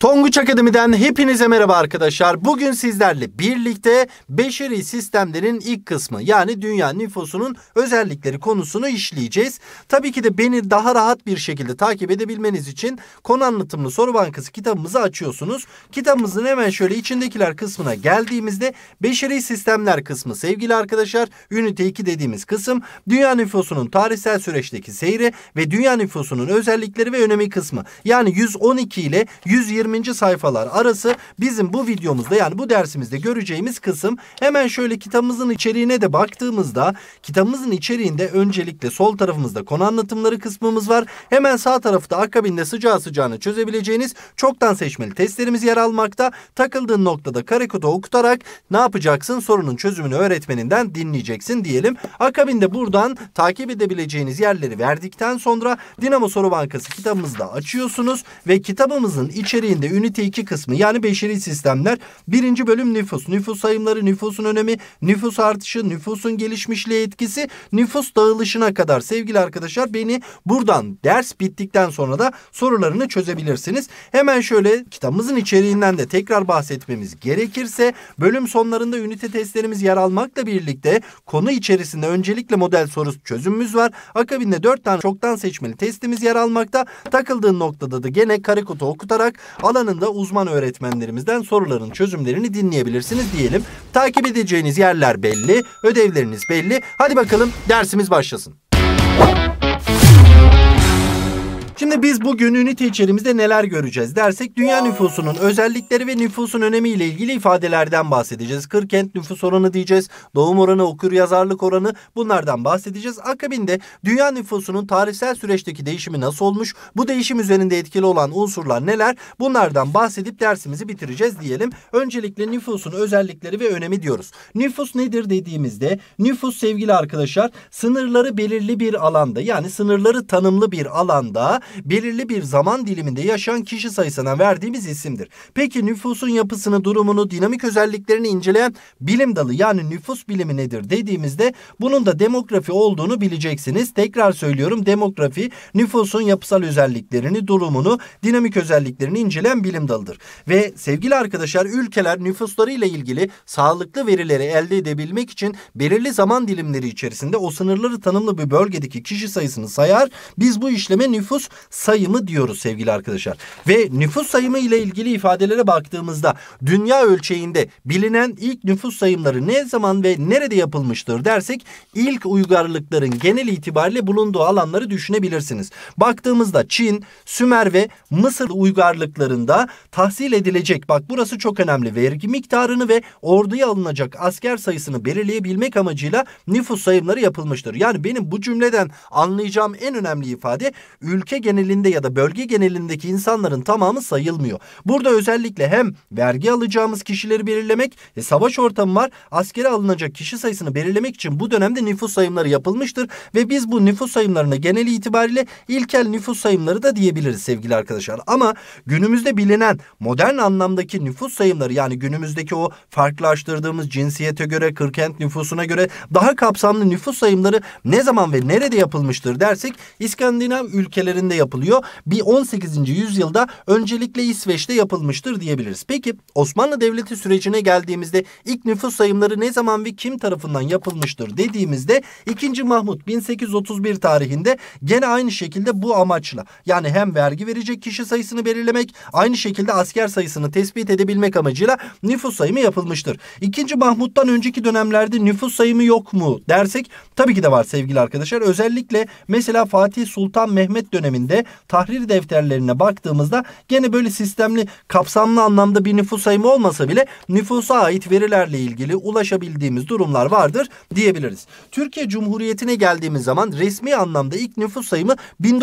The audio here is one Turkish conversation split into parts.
Tonguç Akademi'den hepinize merhaba arkadaşlar. Bugün sizlerle birlikte beşeri sistemlerin ilk kısmı yani dünya nüfusunun özellikleri konusunu işleyeceğiz. Tabii ki de beni daha rahat bir şekilde takip edebilmeniz için konu anlatımlı soru bankası kitabımızı açıyorsunuz. Kitabımızın hemen şöyle içindekiler kısmına geldiğimizde beşeri sistemler kısmı sevgili arkadaşlar. Ünite 2 dediğimiz kısım dünya nüfusunun tarihsel süreçteki seyri ve dünya nüfusunun özellikleri ve önemi kısmı. Yani 112 ile 120. sayfalar arası bizim bu videomuzda yani bu dersimizde göreceğimiz kısım. Hemen şöyle kitabımızın içeriğine de baktığımızda kitabımızın içeriğinde öncelikle sol tarafımızda konu anlatımları kısmımız var. Hemen sağ tarafta akabinde sıcağı sıcağına çözebileceğiniz çoktan seçmeli testlerimiz yer almakta. Takıldığın noktada karekodu okutarak ne yapacaksın? Sorunun çözümünü öğretmeninden dinleyeceksin diyelim. Akabinde buradan takip edebileceğiniz yerleri verdikten sonra Dinamo Soru Bankası kitabımızı da açıyorsunuz ve kitabımızın içeriğinde ünite 2 kısmı yani beşeri sistemler 1. bölüm nüfus, nüfus sayımları, nüfusun önemi, nüfus artışı, nüfusun gelişmişliğe etkisi, nüfus dağılışına kadar sevgili arkadaşlar beni buradan ders bittikten sonra da sorularını çözebilirsiniz. Hemen şöyle kitabımızın içeriğinden de tekrar bahsetmemiz gerekirse bölüm sonlarında ünite testlerimiz yer almakla birlikte konu içerisinde öncelikle model sorusu çözümümüz var. Akabinde 4 tane çoktan seçmeli testimiz yer almakta. Takıldığın noktada da gene karekodu okutarak alanında uzman öğretmenlerimizden soruların çözümlerini dinleyebilirsiniz diyelim. Takip edeceğiniz yerler belli, ödevleriniz belli. Hadi bakalım dersimiz başlasın. Şimdi biz bugün ünite içeriğimizde neler göreceğiz dersek dünya nüfusunun özellikleri ve nüfusun önemi ile ilgili ifadelerden bahsedeceğiz. Kırkent nüfus oranı diyeceğiz. Doğum oranı, okuryazarlık oranı bunlardan bahsedeceğiz. Akabinde dünya nüfusunun tarihsel süreçteki değişimi nasıl olmuş? Bu değişim üzerinde etkili olan unsurlar neler? Bunlardan bahsedip dersimizi bitireceğiz diyelim. Öncelikle nüfusun özellikleri ve önemi diyoruz. Nüfus nedir dediğimizde nüfus sevgili arkadaşlar sınırları belirli bir alanda yani sınırları tanımlı bir alanda belirli bir zaman diliminde yaşayan kişi sayısına verdiğimiz isimdir. Peki nüfusun yapısını, durumunu, dinamik özelliklerini inceleyen bilim dalı yani nüfus bilimi nedir dediğimizde bunun da demografi olduğunu bileceksiniz. Tekrar söylüyorum, demografi nüfusun yapısal özelliklerini, durumunu, dinamik özelliklerini inceleyen bilim dalıdır. Ve sevgili arkadaşlar ülkeler nüfuslarıyla ilgili sağlıklı verileri elde edebilmek için belirli zaman dilimleri içerisinde o sınırları tanımlı bir bölgedeki kişi sayısını sayar. Biz bu işleme nüfus sayımı diyoruz sevgili arkadaşlar. Ve nüfus sayımı ile ilgili ifadelere baktığımızda dünya ölçeğinde bilinen ilk nüfus sayımları ne zaman ve nerede yapılmıştır dersek ilk uygarlıkların genel itibariyle bulunduğu alanları düşünebilirsiniz. Baktığımızda Çin, Sümer ve Mısır uygarlıklarında tahsil edilecek, bak burası çok önemli, vergi miktarını ve orduya alınacak asker sayısını belirleyebilmek amacıyla nüfus sayımları yapılmıştır. Yani benim bu cümleden anlayacağım en önemli ifade ülke genelinde ya da bölge genelindeki insanların tamamı sayılmıyor. Burada özellikle hem vergi alacağımız kişileri belirlemek, savaş ortamı var, askere alınacak kişi sayısını belirlemek için bu dönemde nüfus sayımları yapılmıştır ve biz bu nüfus sayımlarına genel itibariyle ilkel nüfus sayımları da diyebiliriz sevgili arkadaşlar. Ama günümüzde bilinen modern anlamdaki nüfus sayımları yani günümüzdeki o farklılaştırdığımız cinsiyete göre, kırkent nüfusuna göre daha kapsamlı nüfus sayımları ne zaman ve nerede yapılmıştır dersek İskandinav ülkelerinde yapılıyor. Bir 18. yüzyılda öncelikle İsveç'te yapılmıştır diyebiliriz. Peki Osmanlı Devleti sürecine geldiğimizde ilk nüfus sayımları ne zaman ve kim tarafından yapılmıştır dediğimizde 2. Mahmut 1831 tarihinde gene aynı şekilde bu amaçla yani hem vergi verecek kişi sayısını belirlemek aynı şekilde asker sayısını tespit edebilmek amacıyla nüfus sayımı yapılmıştır. 2. Mahmut'tan önceki dönemlerde nüfus sayımı yok mu dersek tabii ki de var sevgili arkadaşlar. Özellikle mesela Fatih Sultan Mehmet döneminde tahrir defterlerine baktığımızda gene böyle sistemli, kapsamlı anlamda bir nüfus sayımı olmasa bile nüfusa ait verilerle ilgili ulaşabildiğimiz durumlar vardır diyebiliriz. Türkiye Cumhuriyeti'ne geldiğimiz zaman resmi anlamda ilk nüfus sayımı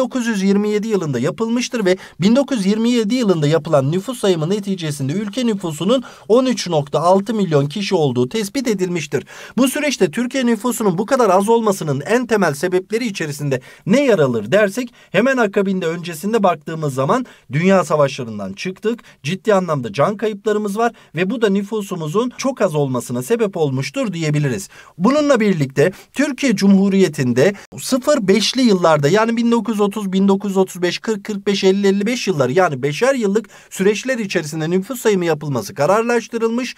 1927 yılında yapılmıştır ve 1927 yılında yapılan nüfus sayımı neticesinde ülke nüfusunun 13,6 milyon kişi olduğu tespit edilmiştir. Bu süreçte Türkiye nüfusunun bu kadar az olmasının en temel sebepleri içerisinde ne yer alır dersek hemen akabinde öncesinde baktığımız zaman dünya savaşlarından çıktık. Ciddi anlamda can kayıplarımız var ve bu da nüfusumuzun çok az olmasına sebep olmuştur diyebiliriz. Bununla birlikte Türkiye Cumhuriyeti'nde 0-5'li yıllarda yani 1930, 1935, 40, 45, 50, 55 yılları yani 5'er yıllık süreçler içerisinde nüfus sayımı yapılması kararlaştırılmış.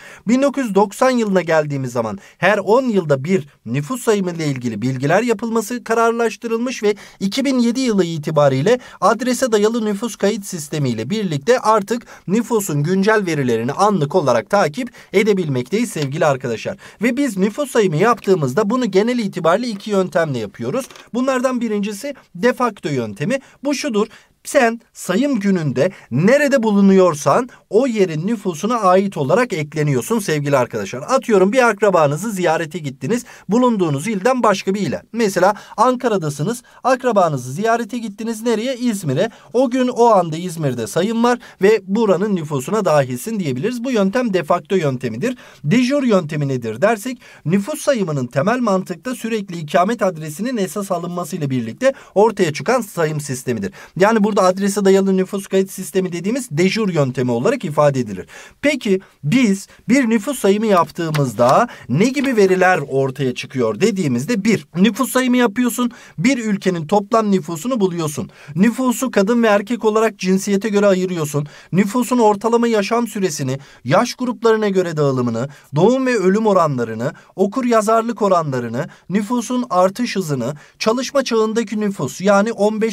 1990 yılına geldiğimiz zaman her 10 yılda bir nüfus sayımı ile ilgili bilgiler yapılması kararlaştırılmış ve 2007 yılı itibariyle adrese dayalı nüfus kayıt sistemiyle birlikte artık nüfusun güncel verilerini anlık olarak takip edebilmekteyiz sevgili arkadaşlar. Ve biz nüfus sayımı yaptığımızda bunu genel itibariyle iki yöntemle yapıyoruz. Bunlardan birincisi de facto yöntemi. Bu şudur. Sen sayım gününde nerede bulunuyorsan o yerin nüfusuna ait olarak ekleniyorsun sevgili arkadaşlar. Atıyorum bir akrabanızı ziyarete gittiniz. Bulunduğunuz ilden başka bir ile. Mesela Ankara'dasınız. Akrabanızı ziyarete gittiniz. Nereye? İzmir'e. O gün o anda İzmir'de sayım var ve buranın nüfusuna dahilsin diyebiliriz. Bu yöntem de facto yöntemidir. De jure yöntemi nedir dersek nüfus sayımının temel mantıkta sürekli ikamet adresinin esas alınmasıyla birlikte ortaya çıkan sayım sistemidir. Yani burada adrese dayalı nüfus kayıt sistemi dediğimiz de jure yöntemi olarak ifade edilir. Peki biz bir nüfus sayımı yaptığımızda ne gibi veriler ortaya çıkıyor dediğimizde nüfus sayımı yapıyorsun. Bir ülkenin toplam nüfusunu buluyorsun. Nüfusu kadın ve erkek olarak cinsiyete göre ayırıyorsun. Nüfusun ortalama yaşam süresini, yaş gruplarına göre dağılımını, doğum ve ölüm oranlarını, okur yazarlık oranlarını, nüfusun artış hızını, çalışma çağındaki nüfus yani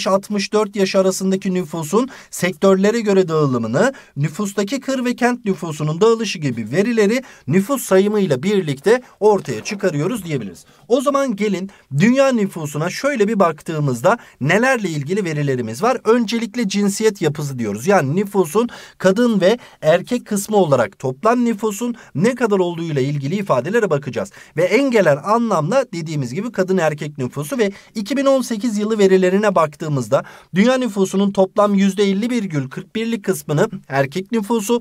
15-64 yaş arasındaki nüfusun sektörlere göre dağılımını, nüfustaki kır ve kent nüfusunun dağılışı gibi verileri nüfus sayımıyla birlikte ortaya çıkarıyoruz diyebiliriz. O zaman gelin dünya nüfusuna şöyle bir baktığımızda nelerle ilgili verilerimiz var? Öncelikle cinsiyet yapısı diyoruz. Yani nüfusun kadın ve erkek kısmı olarak toplam nüfusun ne kadar olduğuyla ilgili ifadelere bakacağız. Ve en gelen anlamda dediğimiz gibi kadın erkek nüfusu ve 2018 yılı verilerine baktığımızda dünya nüfusunun toplam %50,41'lik kısmını erkek nüfusu,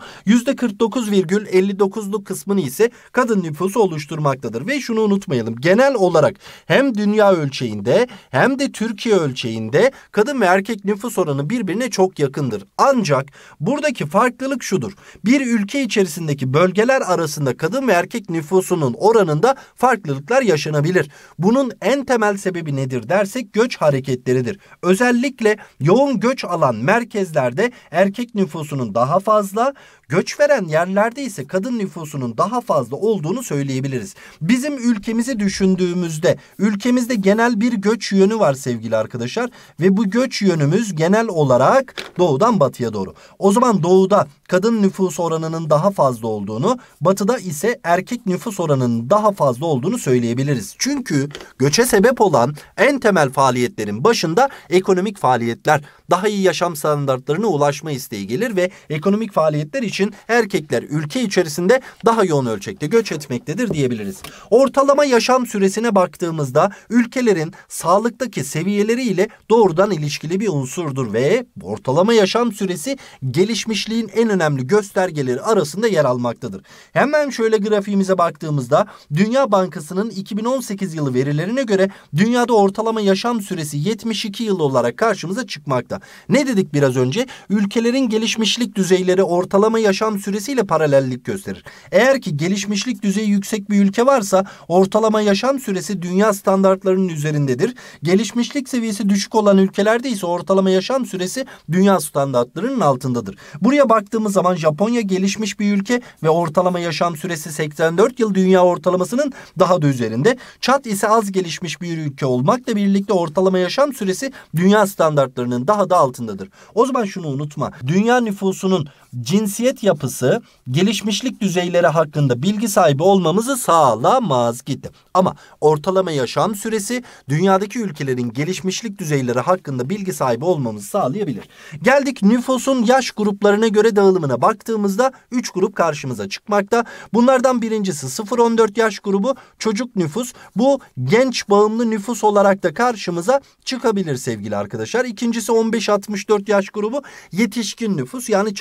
%49,59'luk kısmını ise kadın nüfusu oluşturmaktadır. Ve şunu unutmayalım. Genel olarak hem dünya ölçeğinde hem de Türkiye ölçeğinde kadın ve erkek nüfus oranı birbirine çok yakındır. Ancak buradaki farklılık şudur. Bir ülke içerisindeki bölgeler arasında kadın ve erkek nüfusunun oranında farklılıklar yaşanabilir. Bunun en temel sebebi nedir dersek göç hareketleridir. Özellikle yoğun göç alan merkezlerde erkek nüfusunun daha fazla, göç veren yerlerde ise kadın nüfusunun daha fazla olduğunu söyleyebiliriz. Bizim ülkemizi düşündüğümüzde ülkemizde genel bir göç yönü var sevgili arkadaşlar ve bu göç yönümüz genel olarak doğudan batıya doğru. O zaman doğuda kadın nüfus oranının daha fazla olduğunu, batıda ise erkek nüfus oranının daha fazla olduğunu söyleyebiliriz. Çünkü göçe sebep olan en temel faaliyetlerin başında ekonomik faaliyetler, daha iyi yaşam standartlarına ulaşma isteği gelir ve ekonomik faaliyetler için erkekler ülke içerisinde daha yoğun ölçekte göç etmektedir diyebiliriz. Ortalama yaşam süresine baktığımızda ülkelerin sağlıktaki seviyeleri ile doğrudan ilişkili bir unsurdur ve ortalama yaşam süresi gelişmişliğin en önemli göstergeleri arasında yer almaktadır. Hemen şöyle grafiğimize baktığımızda Dünya Bankası'nın 2018 yılı verilerine göre dünyada ortalama yaşam süresi 72 yıl olarak karşımıza çıkmakta. Ne dedik biraz önce? Ülkelerin gelişmişlik düzeyleri ortalama yaşam süresiyle paralellik gösterir. Eğer ki gelişmişlik düzeyi yüksek bir ülke varsa ortalama yaşam süresi dünya standartlarının üzerindedir. Gelişmişlik seviyesi düşük olan ülkelerde ise ortalama yaşam süresi dünya standartlarının altındadır. Buraya baktığımız zaman Japonya gelişmiş bir ülke ve ortalama yaşam süresi 84 yıl dünya ortalamasının daha da üzerinde. Çad ise az gelişmiş bir ülke olmakla birlikte ortalama yaşam süresi dünya standartlarının daha da altındadır. O zaman şunu unutma. Dünya nüfusunun cinsiyet yapısı, gelişmişlik düzeyleri hakkında bilgi sahibi olmamızı sağlamaz gitti. Ama ortalama yaşam süresi dünyadaki ülkelerin gelişmişlik düzeyleri hakkında bilgi sahibi olmamızı sağlayabilir. Geldik nüfusun yaş gruplarına göre dağılımına baktığımızda 3 grup karşımıza çıkmakta. Bunlardan birincisi 0-14 yaş grubu çocuk nüfus. Bu genç bağımlı nüfus olarak da karşımıza çıkabilir sevgili arkadaşlar. İkincisi 15-64 yaş grubu yetişkin nüfus yani çalışma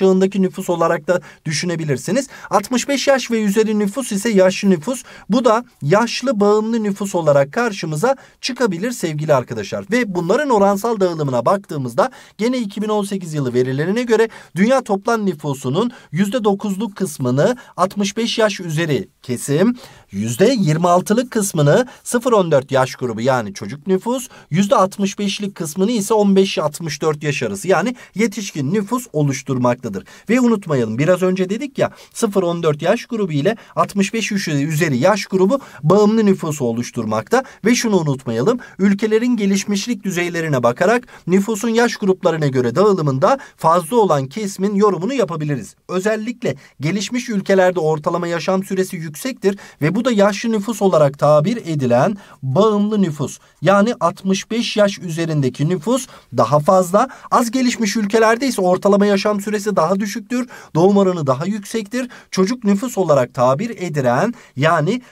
çağındaki nüfus olarak da düşünebilirsiniz. 65 yaş ve üzeri nüfus ise yaşlı nüfus. Bu da yaşlı bağımlı nüfus olarak karşımıza çıkabilir sevgili arkadaşlar. Ve bunların oransal dağılımına baktığımızda gene 2018 yılı verilerine göre dünya toplam nüfusunun %9'luk kısmını 65 yaş üzeri kesim, %26'lık kısmını 0-14 yaş grubu yani çocuk nüfus, %65'lik kısmını ise 15-64 yaş arası yani yetişkin nüfus oluşturmaktadır. Ve unutmayalım, biraz önce dedik ya, 0-14 yaş grubu ile 65 üzeri yaş grubu bağımlı nüfusu oluşturmakta. Ve şunu unutmayalım, ülkelerin gelişmişlik düzeylerine bakarak nüfusun yaş gruplarına göre dağılımında fazla olan kesimin yorumunu yapabiliriz. Özellikle gelişmiş ülkelerde ortalama yaşam süresi yüksektir ve bu da yaşlı nüfus olarak tabir edilen bağımlı nüfus. Yani 65 yaş üzerindeki nüfus daha fazla. Az gelişmiş ülkelerde ise ortalama yaşam süresi daha düşüktür. Doğum oranı daha yüksektir. Çocuk nüfus olarak tabir edilen yani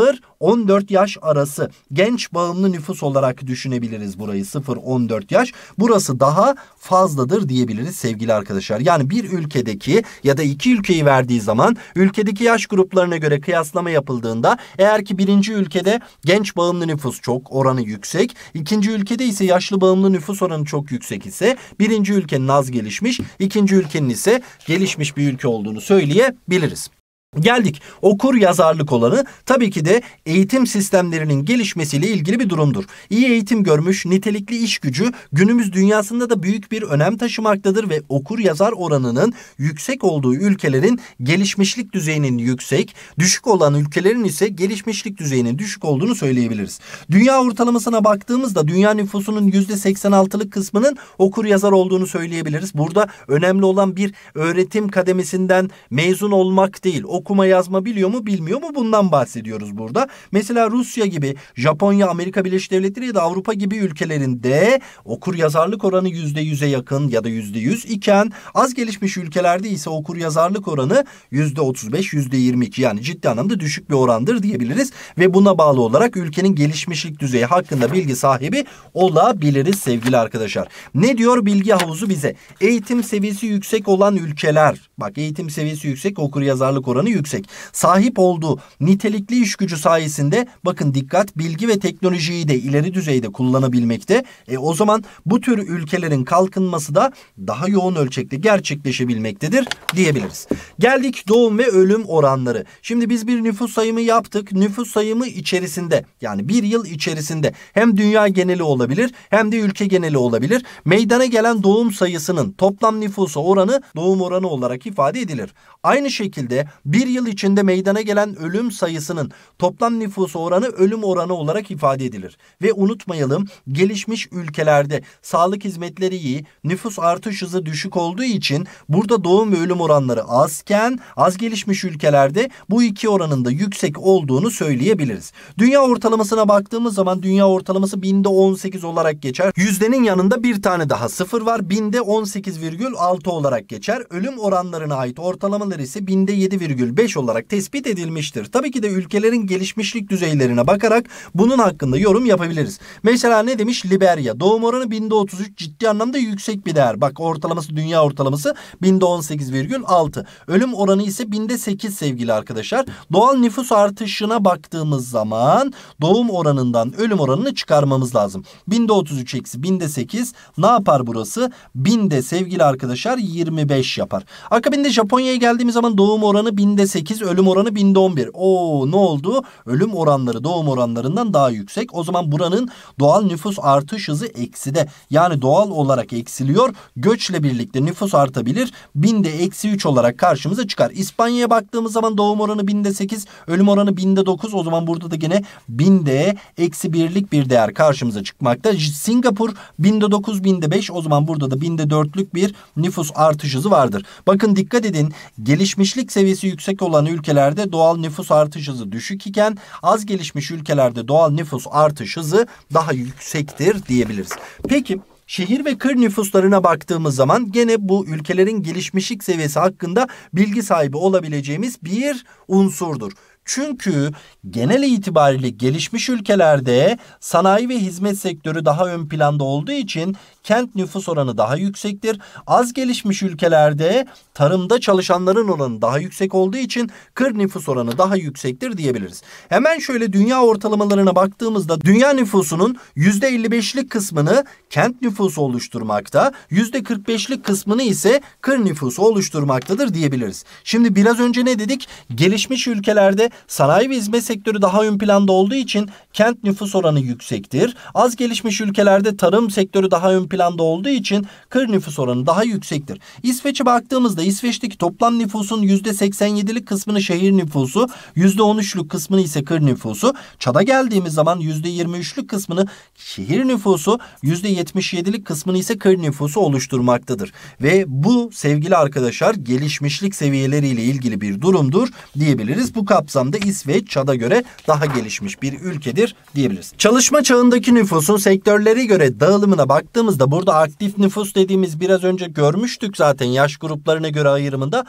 0-14 yaş arası genç bağımlı nüfus olarak düşünebiliriz burayı. 0-14 yaş. Burası daha fazladır diyebiliriz sevgili arkadaşlar. Yani bir ülkedeki ya da iki ülkeyi verdiği zaman ülkedeki yaş gruplarına göre kıyaslama yapıldığında eğer ki birinci ülkede genç bağımlı nüfus çok oranı yüksek, ikinci ülkede ise yaşlı bağımlı nüfus oranı çok yüksek ise birinci ülkenin az gelişmiş, ikinci ülkenin ise gelişmiş bir ülke olduğunu söyleyebiliriz. Geldik okur yazarlık olanı, tabii ki de eğitim sistemlerinin gelişmesiyle ilgili bir durumdur. İyi eğitim görmüş nitelikli iş gücü günümüz dünyasında da büyük bir önem taşımaktadır ve okur yazar oranının yüksek olduğu ülkelerin gelişmişlik düzeyinin yüksek, düşük olan ülkelerin ise gelişmişlik düzeyinin düşük olduğunu söyleyebiliriz. Dünya ortalamasına baktığımızda dünya nüfusunun %86'lık kısmının okur yazar olduğunu söyleyebiliriz. Burada önemli olan bir öğretim kademesinden mezun olmak değil, okuma yazma biliyor mu bilmiyor mu bundan bahsediyoruz burada. Mesela Rusya gibi, Japonya, Amerika Birleşik Devletleri ya da Avrupa gibi ülkelerinde okur yazarlık oranı %100'e yakın ya da %100 iken az gelişmiş ülkelerde ise okur yazarlık oranı %35, %22 yani ciddi anlamda düşük bir orandır diyebiliriz. Ve buna bağlı olarak ülkenin gelişmişlik düzeyi hakkında bilgi sahibi olabiliriz sevgili arkadaşlar. Ne diyor bilgi havuzu bize? Eğitim seviyesi yüksek olan ülkeler, bak eğitim seviyesi yüksek, okur yazarlık oranı yüksek, sahip olduğu nitelikli iş gücü sayesinde bakın dikkat, bilgi ve teknolojiyi de ileri düzeyde kullanabilmekte. O zaman bu tür ülkelerin kalkınması da daha yoğun ölçekte gerçekleşebilmektedir diyebiliriz. Geldik doğum ve ölüm oranları. Şimdi biz bir nüfus sayımı yaptık. Nüfus sayımı içerisinde yani bir yıl içerisinde hem dünya geneli olabilir hem de ülke geneli olabilir. Meydana gelen doğum sayısının toplam nüfusa oranı doğum oranı olarak ifade edilir. Aynı şekilde bir yıl içinde meydana gelen ölüm sayısının toplam nüfusa oranı ölüm oranı olarak ifade edilir. Ve unutmayalım, gelişmiş ülkelerde sağlık hizmetleri iyi, nüfus artış hızı düşük olduğu için burada doğum ve ölüm oranları azken az gelişmiş ülkelerde bu iki oranın da yüksek olduğunu söyleyebiliriz. Dünya ortalamasına baktığımız zaman dünya ortalaması binde 18 olarak geçer. Yüzdenin yanında bir tane daha sıfır var. Binde 18,6 olarak geçer. Ölüm oranlarına ait ortalamalar ise binde 7,5 olarak tespit edilmiştir. Tabii ki de ülkelerin gelişmişlik düzeylerine bakarak bunun hakkında yorum yapabiliriz. Mesela ne demiş? Liberya. Doğum oranı binde 33, ciddi anlamda yüksek bir değer. Bak ortalaması, dünya ortalaması binde 18,6. Ölüm oranı ise binde 8 sevgili arkadaşlar. Doğal nüfus artışına baktığımız zaman doğum oranından ölüm oranını çıkarmamız lazım. Binde 33 eksi binde 8 ne yapar burası? Binde sevgili arkadaşlar 25 yapar. Akabinde Japonya'ya geldiğimiz zaman doğum oranı binde 8, ölüm oranı binde 11. Ne oldu? Ölüm oranları doğum oranlarından daha yüksek. O zaman buranın doğal nüfus artış hızı ekside. Yani doğal olarak eksiliyor. Göçle birlikte nüfus artabilir. Binde eksi 3 olarak karşımıza çıkar. İspanya'ya baktığımız zaman doğum oranı binde 8, ölüm oranı binde 9. O zaman burada da gene binde eksi birlik bir değer karşımıza çıkmakta. Singapur binde 9, binde 5. O zaman burada da binde 4'lük bir nüfus artış hızı vardır. Bakın dikkat edin. Gelişmişlik seviyesi yüksek olan ülkelerde doğal nüfus artış hızı düşük iken az gelişmiş ülkelerde doğal nüfus artış hızı daha yüksektir diyebiliriz. Peki şehir ve kır nüfuslarına baktığımız zaman gene bu ülkelerin gelişmişlik seviyesi hakkında bilgi sahibi olabileceğimiz bir unsurdur. Çünkü genel itibariyle gelişmiş ülkelerde sanayi ve hizmet sektörü daha ön planda olduğu için kent nüfus oranı daha yüksektir. Az gelişmiş ülkelerde tarımda çalışanların oranı daha yüksek olduğu için kır nüfus oranı daha yüksektir diyebiliriz. Hemen şöyle dünya ortalamalarına baktığımızda dünya nüfusunun %55'lik kısmını kent nüfusu oluşturmakta, %45'lik kısmını ise kır nüfusu oluşturmaktadır diyebiliriz. Şimdi biraz önce ne dedik? Gelişmiş ülkelerde sanayi ve hizmet sektörü daha ön planda olduğu için kent nüfus oranı yüksektir. Az gelişmiş ülkelerde tarım sektörü daha ön planda olduğu için kır nüfus oranı daha yüksektir. İsveç'e baktığımızda İsveç'teki toplam nüfusun %87'lik kısmını şehir nüfusu, %13'lük kısmını ise kır nüfusu. Çad'a geldiğimiz zaman %23'lük kısmını şehir nüfusu, %77'lik kısmını ise kır nüfusu oluşturmaktadır. Ve bu sevgili arkadaşlar gelişmişlik seviyeleriyle ilgili bir durumdur diyebiliriz. Bu kapsamda İsveç Çad'a göre daha gelişmiş bir ülkedir diyebiliriz. Çalışma çağındaki nüfusun sektörlere göre dağılımına baktığımızda burada aktif nüfus dediğimiz biraz önce görmüştük zaten yaş gruplarına göre ayrımında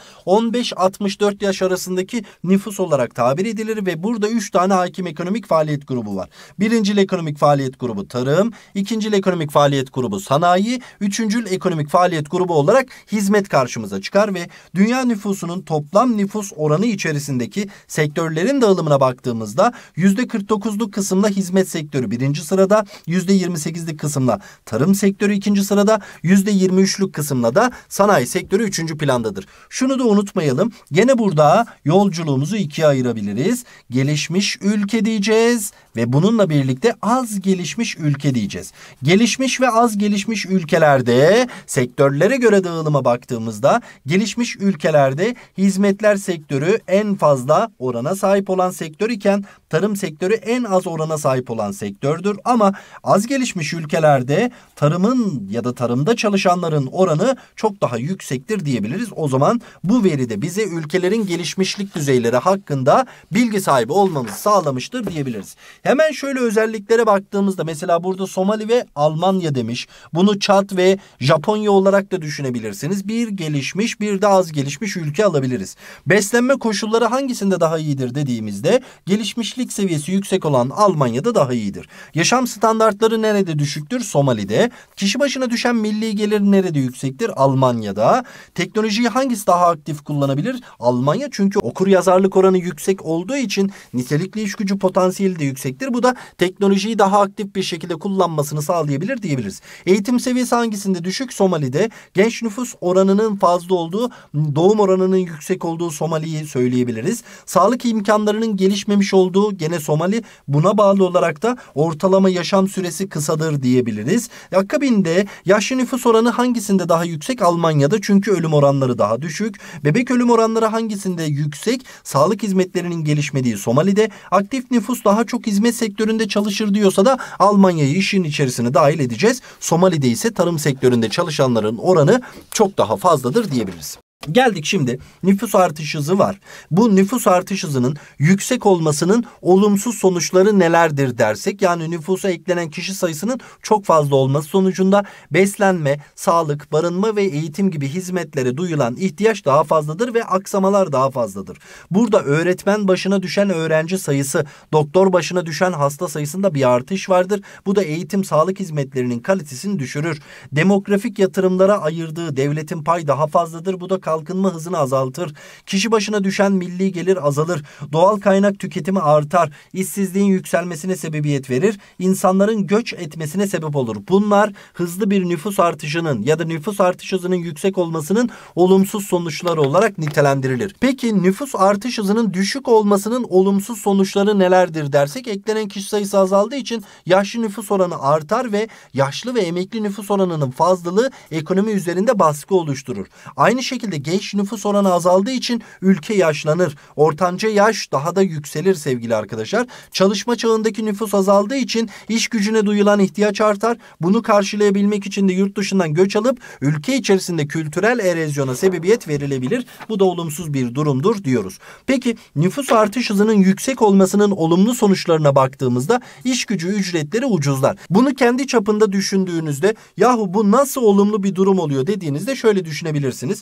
15-64 yaş arasındaki nüfus olarak tabir edilir ve burada 3 tane hakim ekonomik faaliyet grubu var. Birincil ekonomik faaliyet grubu tarım, ikincil ekonomik faaliyet grubu sanayi, üçüncül ekonomik faaliyet grubu olarak hizmet karşımıza çıkar ve dünya nüfusunun toplam nüfus oranı içerisindeki sektörlerin dağılımına baktığımızda %49'luk kısımda hizmet sektörü birinci sırada, %28'lik kısımda tarım sektörü ikinci sırada, %23'lük kısımda da sanayi sektörü üçüncü plandadır. Şunu da unutmayalım. Gene burada yolculuğumuzu ikiye ayırabiliriz. Gelişmiş ülke diyeceğiz ve bununla birlikte az gelişmiş ülke diyeceğiz. Gelişmiş ve az gelişmiş ülkelerde sektörlere göre dağılıma baktığımızda gelişmiş ülkelerde hizmetler sektörü en fazla orana sahip olan sektör iken tarım sektörü en az orana sahip olan sektördür. Ama az gelişmiş ülkelerde tarımın ya da tarımda çalışanların oranı çok daha yüksektir diyebiliriz. O zaman bu veri de bize ülkelerin gelişmişlik düzeyleri hakkında bilgi sahibi olmamızı sağlamıştır diyebiliriz. Hemen şöyle özelliklere baktığımızda mesela burada Somali ve Almanya demiş. Bunu Çad ve Japonya olarak da düşünebilirsiniz. Bir gelişmiş bir de az gelişmiş ülke alabiliriz. Beslenme koşulları hangisinde daha iyidir dediğimizde gelişmişlik seviyesi yüksek olan Almanya'da daha iyidir. Yaşam standartları nerede düşüktür? Somali'de. Kişi başına düşen milli gelir nerede yüksektir? Almanya'da. Teknolojiyi hangisi daha aktif kullanabilir? Almanya, çünkü okur yazarlık oranı yüksek olduğu için nitelikli iş gücü potansiyeli de yüksektir. Bu da teknolojiyi daha aktif bir şekilde kullanmasını sağlayabilir diyebiliriz. Eğitim seviyesi hangisinde düşük? Somali'de. Genç nüfus oranının fazla olduğu, doğum oranının yüksek olduğu Somali'yi söyleyebiliriz. Sağlık imkanlarının gelişmemiş olduğu gene Somali. Buna bağlı olarak da ortalama yaşam süresi kısadır diyebiliriz. Akabinde yaşlı nüfus oranı hangisinde daha yüksek? Almanya'da, çünkü ölüm oranları daha düşük. Bebek ölüm oranları hangisinde yüksek? Sağlık hizmetlerinin gelişmediği Somali'de. Aktif nüfus daha çok hizmet sektöründe çalışır diyorsa da Almanya'yı işin içerisine dahil edeceğiz. Somali'de ise tarım sektöründe çalışanların oranı çok daha fazladır diyebiliriz. Geldik şimdi nüfus artış hızı var. Bu nüfus artış hızının yüksek olmasının olumsuz sonuçları nelerdir dersek, yani nüfusa eklenen kişi sayısının çok fazla olması sonucunda beslenme, sağlık, barınma ve eğitim gibi hizmetlere duyulan ihtiyaç daha fazladır ve aksamalar daha fazladır. Burada öğretmen başına düşen öğrenci sayısı, doktor başına düşen hasta sayısında bir artış vardır. Bu da eğitim, sağlık hizmetlerinin kalitesini düşürür. Demografik yatırımlara ayırdığı devletin pay daha fazladır. Bu da kalkınma hızını azaltır. Kişi başına düşen milli gelir azalır. Doğal kaynak tüketimi artar. İşsizliğin yükselmesine sebebiyet verir. İnsanların göç etmesine sebep olur. Bunlar hızlı bir nüfus artışının ya da nüfus artış hızının yüksek olmasının olumsuz sonuçları olarak nitelendirilir. Peki nüfus artış hızının düşük olmasının olumsuz sonuçları nelerdir dersek, eklenen kişi sayısı azaldığı için yaşlı nüfus oranı artar ve yaşlı ve emekli nüfus oranının fazlalığı ekonomi üzerinde baskı oluşturur. Aynı şekilde genç nüfus oranı azaldığı için ülke yaşlanır. Ortanca yaş daha da yükselir sevgili arkadaşlar. Çalışma çağındaki nüfus azaldığı için iş gücüne duyulan ihtiyaç artar. Bunu karşılayabilmek için de yurt dışından göç alıp ülke içerisinde kültürel erozyona sebebiyet verilebilir. Bu da olumsuz bir durumdur diyoruz. Peki nüfus artış hızının yüksek olmasının olumlu sonuçlarına baktığımızda iş gücü ücretleri ucuzlar. Bunu kendi çapında düşündüğünüzde yahu bu nasıl olumlu bir durum oluyor dediğinizde şöyle düşünebilirsiniz. Bu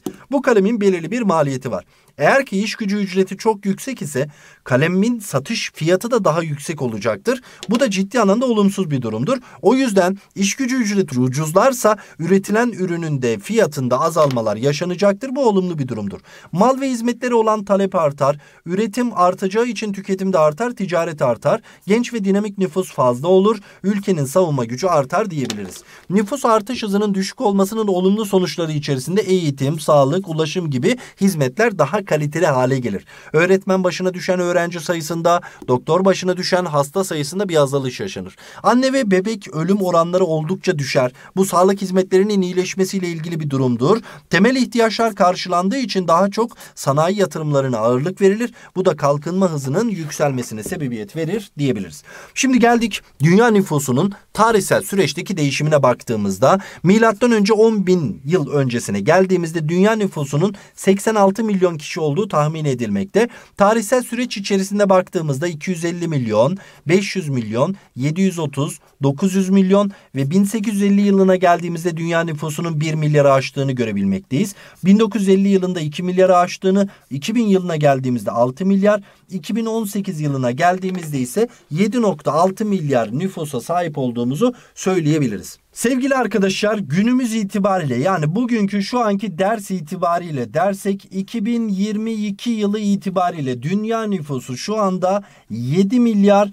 kalemin belirli bir maliyeti var. Eğer ki iş gücü ücreti çok yüksek ise kalemin satış fiyatı da daha yüksek olacaktır. Bu da ciddi anlamda olumsuz bir durumdur. O yüzden iş gücü ücreti ucuzlarsa üretilen ürünün de fiyatında azalmalar yaşanacaktır. Bu olumlu bir durumdur. Mal ve hizmetleri olan talep artar. Üretim artacağı için tüketim de artar, ticaret artar. Genç ve dinamik nüfus fazla olur. Ülkenin savunma gücü artar diyebiliriz. Nüfus artış hızının düşük olmasının olumlu sonuçları içerisinde eğitim, sağlık, ulaşım gibi hizmetler daha kaliteli hale gelir. Öğretmen başına düşen öğrenci sayısında, doktor başına düşen hasta sayısında bir azalış yaşanır. Anne ve bebek ölüm oranları oldukça düşer. Bu sağlık hizmetlerinin iyileşmesiyle ilgili bir durumdur. Temel ihtiyaçlar karşılandığı için daha çok sanayi yatırımlarına ağırlık verilir. Bu da kalkınma hızının yükselmesine sebebiyet verir diyebiliriz. Şimdi geldik dünya nüfusunun tarihsel süreçteki değişimine baktığımızda milattan önce 10.000 yıl öncesine geldiğimizde dünya nüfusunun 86 milyon kişi olduğu tahmin edilmekte. Tarihsel süreç içerisinde baktığımızda 250 milyon, 500 milyon, 730, 900 milyon ve 1850 yılına geldiğimizde dünya nüfusunun 1 milyarı aştığını görebilmekteyiz. 1950 yılında 2 milyarı aştığını, 2000 yılına geldiğimizde 6 milyar, 2018 yılına geldiğimizde ise 7.6 milyar nüfusa sahip olduğumuzu söyleyebiliriz. Sevgili arkadaşlar, günümüz itibariyle yani bugünkü şu anki ders itibariyle dersek 2022 yılı itibariyle dünya nüfusu şu anda 7 milyar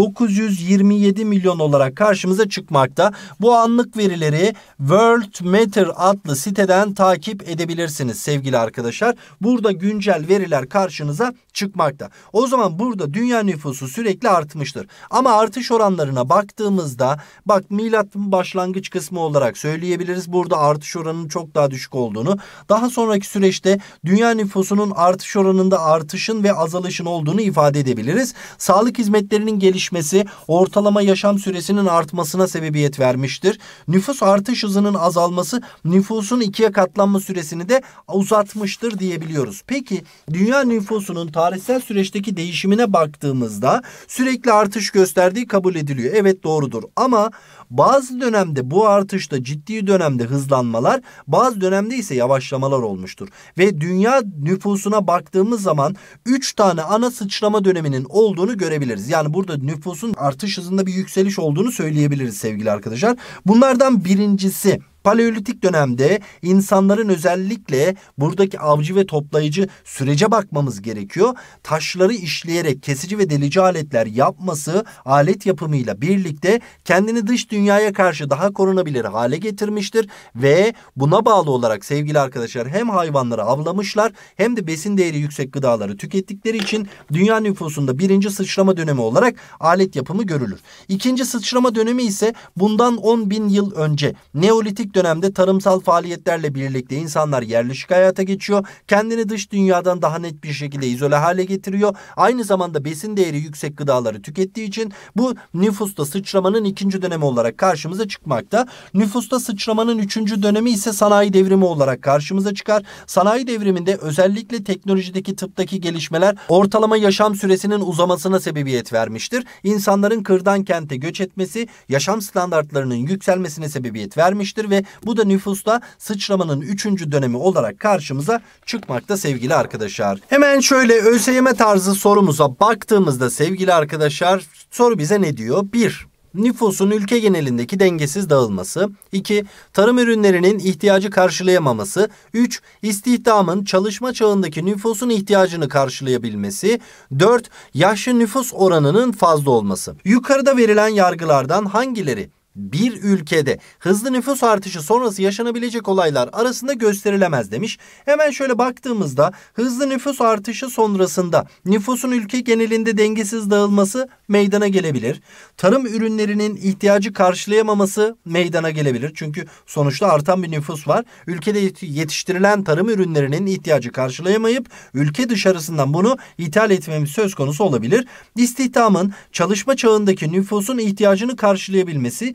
927 milyon olarak karşımıza çıkmakta. Bu anlık verileri Worldmeter adlı siteden takip edebilirsiniz sevgili arkadaşlar. Burada güncel veriler karşınıza çıkmakta. O zaman burada dünya nüfusu sürekli artmıştır. Ama artış oranlarına baktığımızda milatın başlangıç kısmı olarak söyleyebiliriz. Burada artış oranının çok daha düşük olduğunu, daha sonraki süreçte dünya nüfusunun artış oranında artışın ve azalışın olduğunu ifade edebiliriz. Sağlık hizmetlerinin gelişmesi ortalama yaşam süresinin artmasına sebebiyet vermiştir. Nüfus artış hızının azalması nüfusun ikiye katlanma süresini de uzatmıştır diyebiliyoruz. Peki dünya nüfusunun tarihsel süreçteki değişimine baktığımızda sürekli artış gösterdiği kabul ediliyor. Evet, doğrudur ama bazı dönemde bu artışta ciddi dönemde hızlanmalar, bazı dönemde ise yavaşlamalar olmuştur. Ve dünya nüfusuna baktığımız zaman 3 tane ana sıçrama döneminin olduğunu görebiliriz. Yani burada nüfusun artış hızında bir yükseliş olduğunu söyleyebiliriz sevgili arkadaşlar. Bunlardan birincisi Paleolitik dönemde insanların özellikle buradaki avcı ve toplayıcı sürece bakmamız gerekiyor. Taşları işleyerek kesici ve delici aletler yapması, alet yapımıyla birlikte kendini dış dünyaya karşı daha korunabilir hale getirmiştir ve buna bağlı olarak sevgili arkadaşlar hem hayvanları avlamışlar hem de besin değeri yüksek gıdaları tükettikleri için dünya nüfusunda birinci sıçrama dönemi olarak alet yapımı görülür. İkinci sıçrama dönemi ise bundan 10.000 yıl önce Neolitik dönemde tarımsal faaliyetlerle birlikte insanlar yerleşik hayata geçiyor. Kendini dış dünyadan daha net bir şekilde izole hale getiriyor. Aynı zamanda besin değeri yüksek gıdaları tükettiği için bu nüfusta sıçramanın ikinci dönemi olarak karşımıza çıkmakta. Nüfusta sıçramanın üçüncü dönemi ise sanayi devrimi olarak karşımıza çıkar. Sanayi devriminde özellikle teknolojideki, tıptaki gelişmeler ortalama yaşam süresinin uzamasına sebebiyet vermiştir. İnsanların kırdan kente göç etmesi yaşam standartlarının yükselmesine sebebiyet vermiştir ve bu da nüfusta sıçramanın 3. dönemi olarak karşımıza çıkmakta sevgili arkadaşlar. Hemen şöyle ÖSYM tarzı sorumuza baktığımızda sevgili arkadaşlar soru bize ne diyor? 1. Nüfusun ülke genelindeki dengesiz dağılması. 2. Tarım ürünlerinin ihtiyacı karşılayamaması. 3. İstihdamın çalışma çağındaki nüfusun ihtiyacını karşılayabilmesi. 4. Yaşlı nüfus oranının fazla olması. Yukarıda verilen yargılardan hangileri bir ülkede hızlı nüfus artışı sonrası yaşanabilecek olaylar arasında gösterilemez demiş. Hemen şöyle baktığımızda hızlı nüfus artışı sonrasında nüfusun ülke genelinde dengesiz dağılması meydana gelebilir. Tarım ürünlerinin ihtiyacı karşılayamaması meydana gelebilir. Çünkü sonuçta artan bir nüfus var. Ülkede yetiştirilen tarım ürünlerinin ihtiyacı karşılayamayıp ülke dışarısından bunu ithal etmemiz söz konusu olabilir. İstihdamın çalışma çağındaki nüfusun ihtiyacını karşılayabilmesi.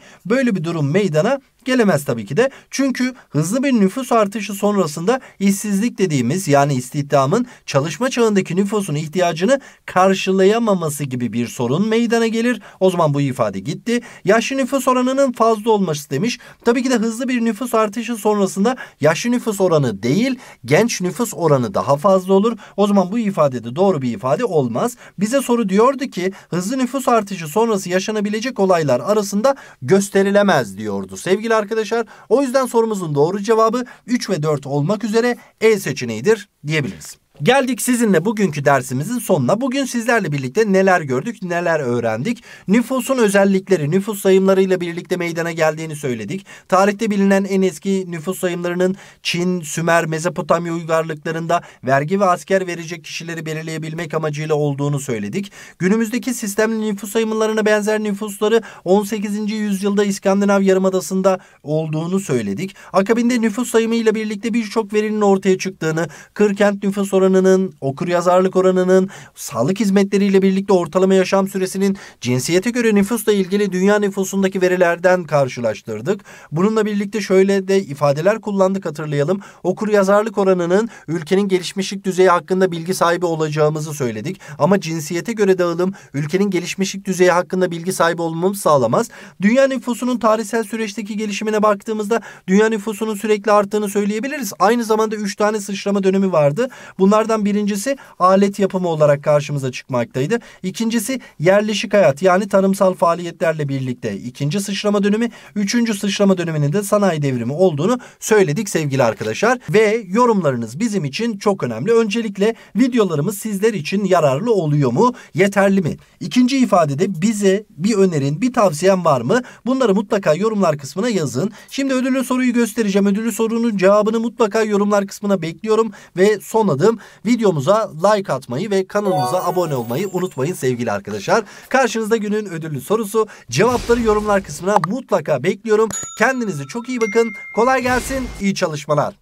Böyle bir durum meydana gelemez tabii ki de. Çünkü hızlı bir nüfus artışı sonrasında işsizlik dediğimiz, yani istihdamın çalışma çağındaki nüfusun ihtiyacını karşılayamaması gibi bir sorun meydana gelir. O zaman bu ifade gitti. Yaşlı nüfus oranının fazla olması demiş. Tabii ki de hızlı bir nüfus artışı sonrasında yaşlı nüfus oranı değil, genç nüfus oranı daha fazla olur. O zaman bu ifade de doğru bir ifade olmaz. Bize soru diyordu ki hızlı nüfus artışı sonrası yaşanabilecek olaylar arasında gösterilemez diyordu sevgili arkadaşlar. O yüzden sorumuzun doğru cevabı 3 ve 4 olmak üzere E seçeneğidir diyebiliriz. Geldik sizinle bugünkü dersimizin sonuna. Bugün sizlerle birlikte neler gördük, neler öğrendik? Nüfusun özellikleri, nüfus sayımlarıyla birlikte meydana geldiğini söyledik. Tarihte bilinen en eski nüfus sayımlarının Çin, Sümer, Mezopotamya uygarlıklarında vergi ve asker verecek kişileri belirleyebilmek amacıyla olduğunu söyledik. Günümüzdeki sistemli nüfus sayımlarına benzer nüfusları 18. yüzyılda İskandinav Yarımadası'nda olduğunu söyledik. Akabinde nüfus sayımıyla birlikte birçok verinin ortaya çıktığını, kırkent nüfus oranının, okuryazarlık oranının, sağlık hizmetleriyle birlikte ortalama yaşam süresinin, cinsiyete göre nüfusla ilgili dünya nüfusundaki verilerden karşılaştırdık. Bununla birlikte şöyle de ifadeler kullandık, hatırlayalım. Okuryazarlık oranının ülkenin gelişmişlik düzeyi hakkında bilgi sahibi olacağımızı söyledik. Ama cinsiyete göre dağılım ülkenin gelişmişlik düzeyi hakkında bilgi sahibi olmamızı sağlamaz. Dünya nüfusunun tarihsel süreçteki gelişimine baktığımızda dünya nüfusunun sürekli arttığını söyleyebiliriz. Aynı zamanda 3 tane sıçrama dönemi vardı. Bunlardan birincisi alet yapımı olarak karşımıza çıkmaktaydı. İkincisi yerleşik hayat, yani tarımsal faaliyetlerle birlikte ikinci sıçrama dönemi, üçüncü sıçrama döneminin de sanayi devrimi olduğunu söyledik sevgili arkadaşlar. Ve yorumlarınız bizim için çok önemli. Öncelikle videolarımız sizler için yararlı oluyor mu? Yeterli mi? İkinci ifadede bize bir önerin, bir tavsiyen var mı? Bunları mutlaka yorumlar kısmına yazın. Şimdi ödüllü soruyu göstereceğim. Ödüllü sorunun cevabını mutlaka yorumlar kısmına bekliyorum ve son adım videomuza like atmayı ve kanalımıza abone olmayı unutmayın sevgili arkadaşlar. Karşınızda günün ödüllü sorusu. Cevapları yorumlar kısmına mutlaka bekliyorum. Kendinize çok iyi bakın. Kolay gelsin. İyi çalışmalar.